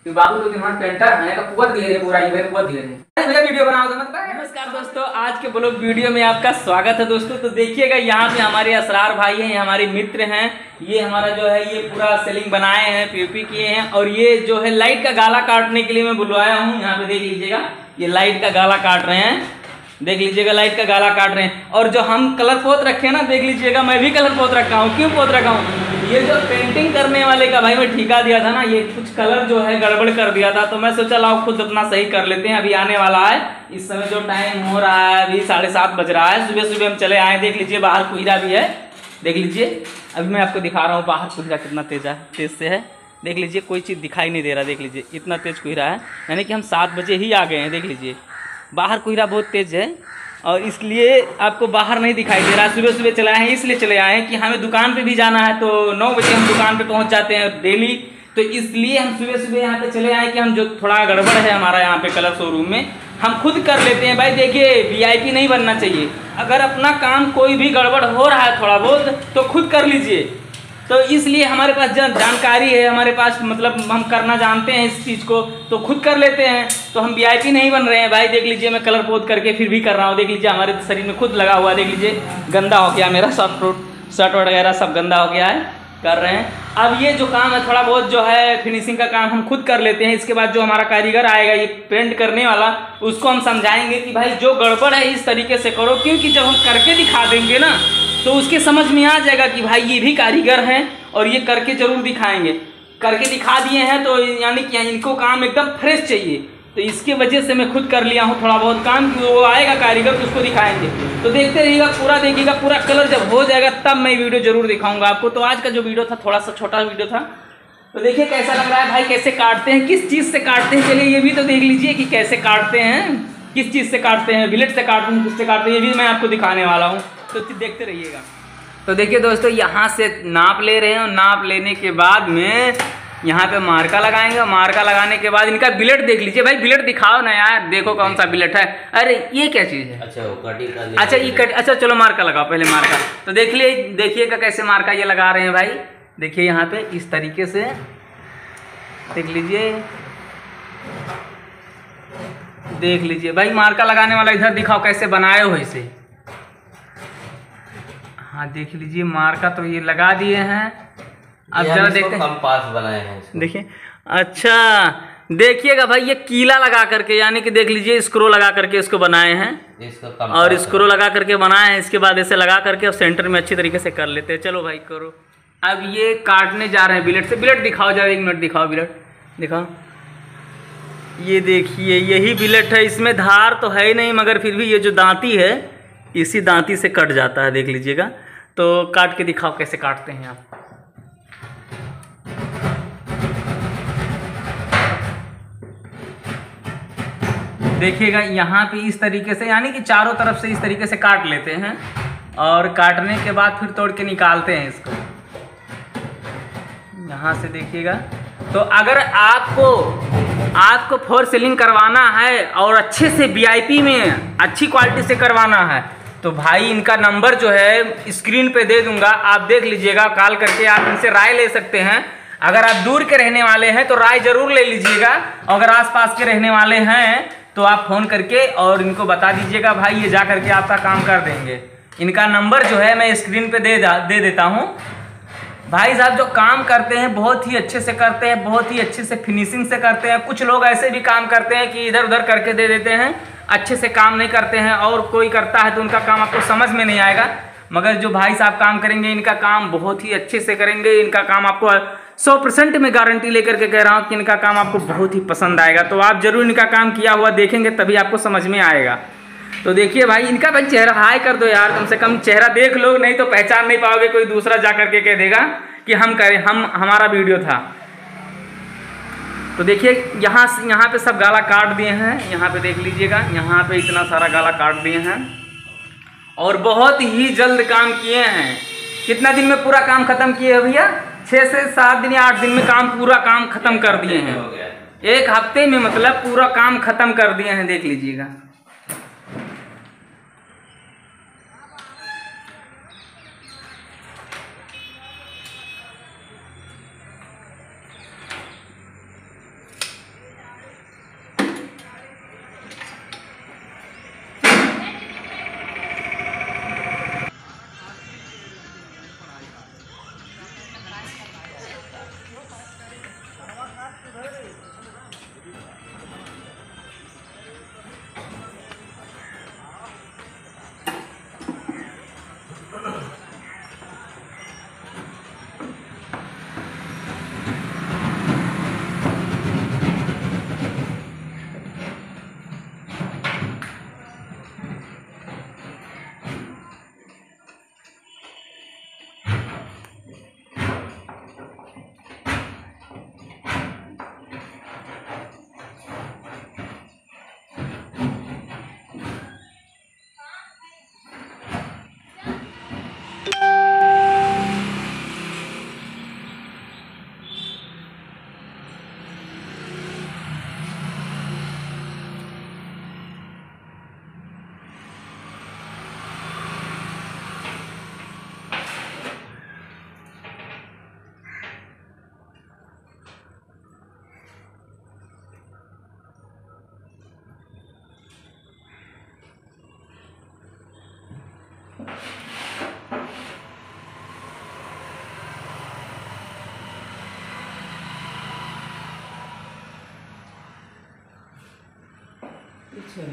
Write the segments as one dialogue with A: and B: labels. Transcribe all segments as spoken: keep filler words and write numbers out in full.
A: तो बाबू तो दिमाग पेंटर है का कुवत दिए रे पूरा इवेंट कुवत दिए रे मेरा वीडियो बनाओ तो मतलब।
B: नमस्कार दोस्तों, आज के ब्लॉग वीडियो में आपका स्वागत है दोस्तों। तो देखिएगा यहाँ पे हमारे असरार भाई हैं, ये हमारे मित्र हैं। ये हमारा जो है ये पूरा सेलिंग बनाए हैं, पीओपी किए हैं। और ये जो है लाइट का गाला काटने के लिए मैं बुलवाया हूँ। यहाँ पे देख लीजिएगा, ये लाइट का गाला काट रहे हैं। देख लीजिएगा, लाइट का गाला काट रहे हैं। और जो हम कलर पोत रखे हैं ना, देख लीजिएगा मैं भी कलर पोत रखा हूँ। क्यों पोत रखा हूँ? ये जो पेंटिंग करने वाले का भाई मैं ठिका दिया था ना, ये कुछ कलर जो है गड़बड़ कर दिया था, तो मैं सोचा लाओ खुद अपना सही कर लेते हैं। अभी आने वाला है, इस समय जो टाइम हो रहा है अभी साढ़े सात बज रहा है। सुबह सुबह हम चले आए। देख लीजिए बाहर कोहरा भी है, देख लीजिए। अभी मैं आपको दिखा रहा हूँ बाहर कोहरा कितना तेज है, तेज से है। देख लीजिए, कोई चीज़ दिखाई नहीं दे रहा। देख लीजिए इतना तेज कोहरा है, यानी कि हम सात बजे ही आ गए हैं। देख लीजिए बाहर कोहरा बहुत तेज है और इसलिए आपको बाहर नहीं दिखाई दे रहा। सुबह सुबह चले आए हैं, इसलिए चले आए हैं कि हमें दुकान पे भी जाना है। तो नौ बजे हम दुकान पे पहुंच जाते हैं डेली, तो इसलिए हम सुबह सुबह यहाँ पे चले आए कि हम जो थोड़ा गड़बड़ है हमारा यहाँ पे कलर शोरूम में, हम खुद कर लेते हैं। भाई देखिए, वीआईपी नहीं बनना चाहिए। अगर अपना काम कोई भी गड़बड़ हो रहा है थोड़ा बहुत, तो खुद कर लीजिए। तो इसलिए हमारे पास जानकारी है, हमारे पास मतलब हम करना जानते हैं इस चीज़ को, तो खुद कर लेते हैं। तो हम वीआईपी नहीं बन रहे हैं भाई। देख लीजिए मैं कलर पोत करके फिर भी कर रहा हूँ। देख लीजिए हमारे शरीर में खुद लगा हुआ है। देख लीजिए गंदा हो गया मेरा शर्ट फ्रूट शर्ट वगैरह सब गंदा हो गया है, कर रहे हैं। अब ये जो काम है थोड़ा बहुत जो है फिनिशिंग का काम हम खुद कर लेते हैं। इसके बाद जो हमारा कारीगर आएगा ये पेंट करने वाला, उसको हम समझाएंगे कि भाई जो गड़बड़ है इस तरीके से करो, क्योंकि जब हम करके दिखा देंगे ना तो उसके समझ में आ जाएगा कि भाई ये भी कारीगर हैं और ये करके जरूर दिखाएंगे। करके दिखा दिए हैं तो यानी कि इनको काम एकदम फ्रेश चाहिए। तो इसके वजह से मैं खुद कर लिया हूँ थोड़ा बहुत काम, कि वो आएगा कारीगर तो उसको दिखाएंगे। तो देखते रहिएगा, पूरा देखिएगा। पूरा कलर जब हो जाएगा तब मैं वीडियो जरूर दिखाऊंगा आपको। तो आज का जो वीडियो था थोड़ा सा छोटा वीडियो था। तो देखिए कैसा लग रहा है भाई, कैसे काटते हैं, किस चीज़ से काटते हैं। चलिए ये भी तो देख लीजिए कि कैसे काटते हैं, किस चीज़ से काटते हैं, बिलेट से काटते हैं, किससे काटते हैं, ये भी मैं आपको दिखाने वाला हूँ। तो देखते रहिएगा। तो देखिए दोस्तों, यहाँ से नाप ले रहे हैं और नाप लेने के बाद में यहाँ पे मार्का लगाएंगे। मार्का लगाने के बाद इनका बिलेट देख लीजिए। भाई बिलेट दिखाओ ना यार, देखो कौन सा बिलेट है। अरे ये क्या चीज़ है? अच्छा वो कटिंग। अच्छा ये कट अच्छा चलो मार्का लगाओ पहले मार्का। तो देख लिए देखिएगा कैसे मार्का ये लगा रहे हैं भाई। देखिए यहाँ पे इस तरीके से देख लीजिए, देख लीजिए भाई मार्का लगाने वाला इधर दिखाओ कैसे बनाए हो इसे। हाँ देख लीजिए मार्का तो ये लगा दिए हैं। अब जरा देखते हैं,
C: कंपास बनाए हैं इसको।
B: देखिए अच्छा देखिएगा भाई, ये कीला लगा करके यानी कि देख लीजिए स्क्रू लगा करके इसको बनाए हैं और स्क्रू लगा करके बनाए हैं। इसके बाद ऐसे लगा करके और सेंटर में अच्छी तरीके से कर लेते हैं। चलो भाई करो। अब ये काटने जा रहे हैं बिलेट से। बिलेट दिखाओ जरा, एक मिनट दिखाओ बिलेट दिखाओ। ये देखिए यही बिलेट है, इसमें धार तो है ही नहीं, मगर फिर भी ये जो दांती है इसी दांती से कट जाता है। देख लीजिएगा, तो काट के दिखाओ कैसे काटते हैं आप। देखिएगा यहाँ पे इस तरीके से, यानी कि चारों तरफ से इस तरीके से काट लेते हैं और काटने के बाद फिर तोड़ के निकालते हैं इसको। यहाँ से देखिएगा। तो अगर आपको आपको फोर सीलिंग करवाना है और अच्छे से वीआईपी में अच्छी क्वालिटी से करवाना है, तो भाई इनका नंबर जो है स्क्रीन पे दे दूंगा, आप देख लीजिएगा। कॉल करके आप इनसे राय ले सकते हैं। अगर आप दूर के रहने वाले हैं तो राय जरूर ले लीजिएगा। अगर आसपास के रहने वाले हैं तो आप फ़ोन करके और इनको बता दीजिएगा, भाई ये जा करके आपका काम कर देंगे। इनका नंबर जो है मैं स्क्रीन पे दे दे देता हूँ। भाई साहब जो काम करते हैं बहुत ही अच्छे से करते हैं, बहुत ही अच्छे से फिनिशिंग से करते हैं। कुछ लोग ऐसे भी काम करते हैं कि इधर उधर करके दे देते हैं, अच्छे से काम नहीं करते हैं। और कोई करता है तो उनका काम आपको समझ में नहीं आएगा। मगर जो भाई साहब काम करेंगे इनका काम बहुत ही अच्छे से करेंगे। इनका काम आपको सौ परसेंट में गारंटी लेकर के कह रहा हूँ कि इनका काम आपको बहुत ही पसंद आएगा। तो आप जरूर इनका काम किया हुआ देखेंगे तभी आपको समझ में आएगा। तो देखिए भाई इनका भाई चेहरा हाय कर दो यार, कम से कम चेहरा देख लो, नहीं तो पहचान नहीं पाओगे। कोई दूसरा जा करके कह देगा कि हम करें हम हमारा वीडियो था। तो देखिए यहाँ यहाँ पे सब गाला काट दिए हैं। यहाँ पे देख लीजिएगा, यहाँ पे इतना सारा गाला काट दिए हैं और बहुत ही जल्द काम किए हैं। कितना दिन में पूरा काम खत्म किए भैया? छः से सात दिन या आठ दिन में काम पूरा काम खत्म कर दिए हैं। एक हफ्ते में मतलब पूरा काम खत्म कर दिए हैं। देख लीजिएगा।
A: अच्छा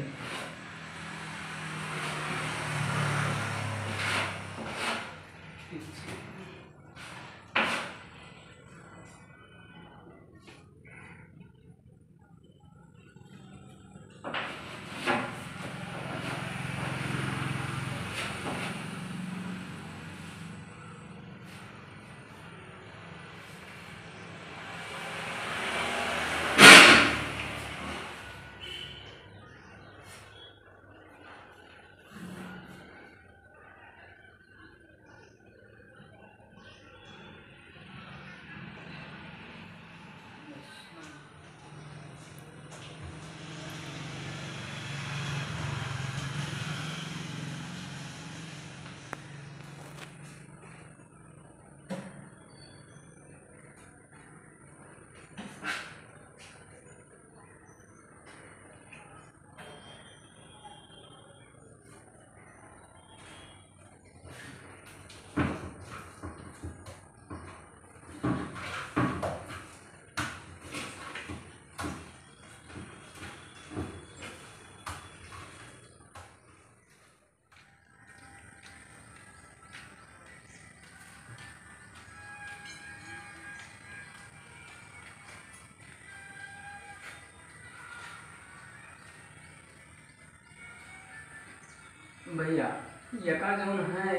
A: भैया यका जौन है,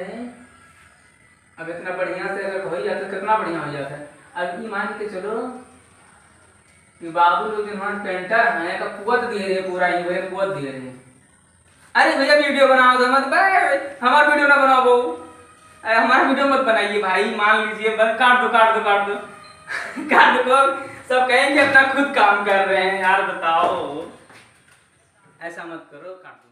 A: अब इतना बढ़िया से अगर हो जाता कितना बढ़िया हो जाता है। अब ये मान के चलो कि बाबू लोग जिन्होंने पेंटर हैं का कुवत दे रहे पूरा ही वही कुवत दे रहे। अरे भैया वीडियो बनाओ तो मत हमारा वीडियो ना बनाओ बहू, हमारा वीडियो मत बनाइए भाई, मान लीजिए बस काट दो काट दो काट दो काट दो। सब कहेंगे अपना खुद काम कर रहे हैं यार, बताओ ऐसा मत करो, काट